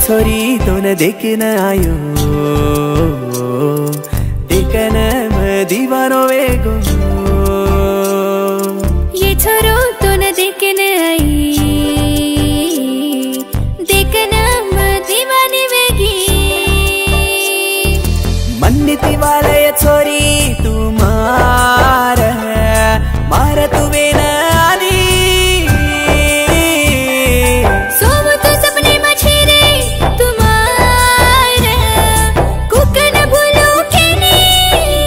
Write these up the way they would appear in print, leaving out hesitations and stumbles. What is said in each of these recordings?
छोरी तोन देखन आयो, देखन म दीवानो वेगो। ये छोरो तोन देखन आई, देखन म दीवानी वेगी। मन्नीति वाले ये छोरी तुम्हार मार तू बेना आनी। सोम तो सपने मछेरे तुम्हार कुकन भूलो के नहीं।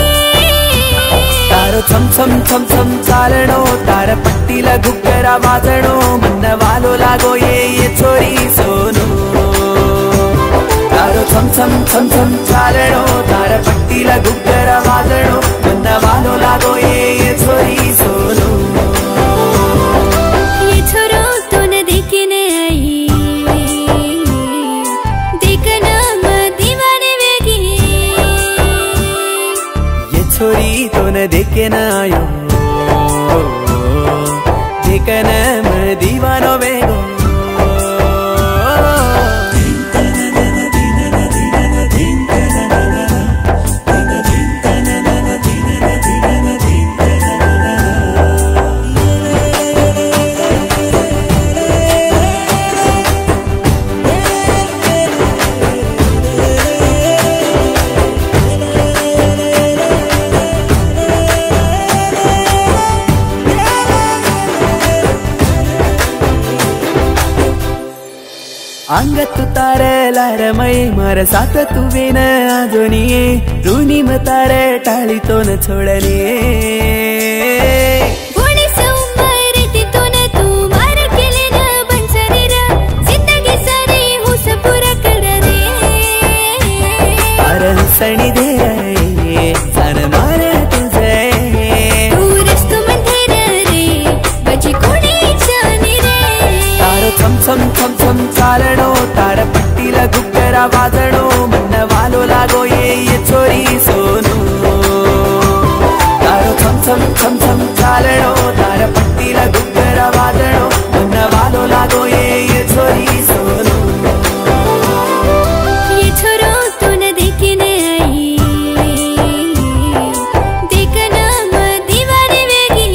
तारो छम छम छम छम चालनो, तार पट्टीला घुग्गरा वाजणो, मन वालो लागो ये छोरी सोनो। तारो छम छम छम छम चालनो, तार पट्टीला घुग्गरा वाजणो, मन वालो लागो ये छोरी सोनो। ये छोरो तोन देखन आई, देखन म दीवाने वेगी। ये छोरी तोन देखन आयो, देखन म दीवानो वेगो। अंग तू तारे लारमै मार साथ तू बेन आजोनिए, रुनी म तारे टाळी तो न छोडने। घोडी उमर ती तोन तू मार केले न बंचरी र, जिंदगी सारी हुस पुरा कर रे। अरे हसणी दे रे सन मार तुझे, तू रस्तो मंदिर रे बची कोणी जाने रे। तारो छम छम छम छम चालणो, तार पट्टीला घुग्गरा वाजणो, मन वालो लागो ये छोरी सोनो। तारो छम छम छम छम चालणो, तार पट्टीला घुग्गरा वाजणो, मन वालो लागो ये छोरी सोनो। ये छोरो तोन देखन आई, देखन म दीवाने वेगी।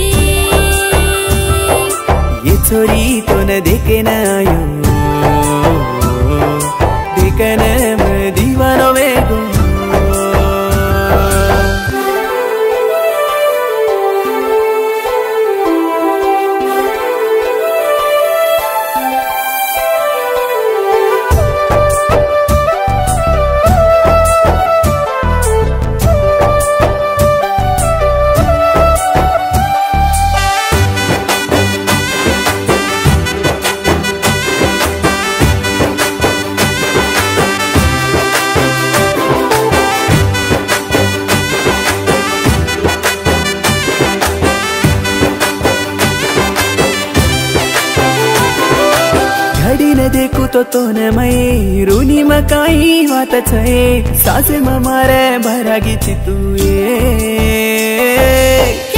ये छोरी तोन देखन आयो, देखन म दीवानो वेगो। घडी न देखू तो तोन मये, रुनी म काई बात छे, सासे म मारे भरागी चितुए।